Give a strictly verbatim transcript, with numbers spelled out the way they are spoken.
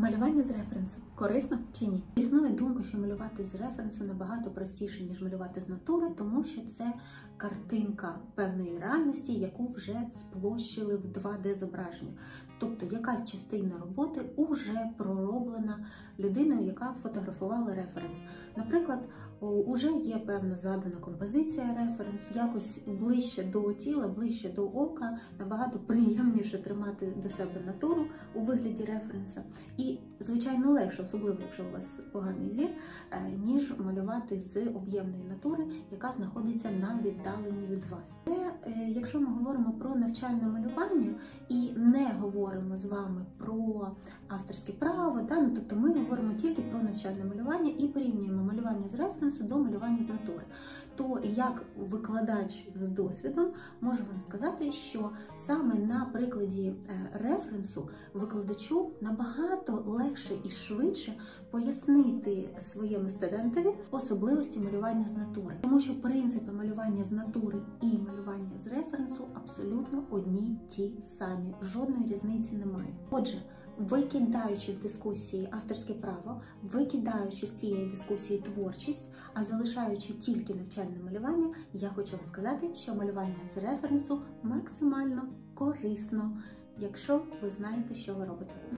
Малювання з референсу корисно чи ні? Існує думка, що малювати з референсу набагато простіше, ніж малювати з натури, тому що це картинка певної реальності, яку вже сплощили в два де зображення. Тобто якась частина роботи вже пророблена людиною, яка фотографувала референс. Наприклад, уже є певна задана композиція референс, якось ближче до тіла, ближче до ока, набагато приємніше тримати до себе натуру у вигляді референса. І, звичайно, легше, особливо, якщо у вас поганий зір, ніж малювати з об'ємної натури, яка знаходиться на віддаленні від вас. Але, якщо ми говоримо про навчальне малювання і не говоримо з вами про авторське право, да, ну, тобто ми говоримо тільки про навчальне малювання і порівнюємо малювання з референсу до малювання з натури, то як викладач з досвідом можу вам сказати, що саме на прикладі референсу викладачу набагато легше і швидше пояснити своєму студентові особливості малювання з натури. Тому що принципи малювання з натури і малювання з референсу абсолютно одні ті самі. Жодної різниці немає. Отже, викидаючи з дискусії авторське право, викидаючи з цієї дискусії творчість, а залишаючи тільки навчальне малювання, я хочу вам сказати, що малювання з референсу максимально корисно, якщо ви знаєте, що ви робите.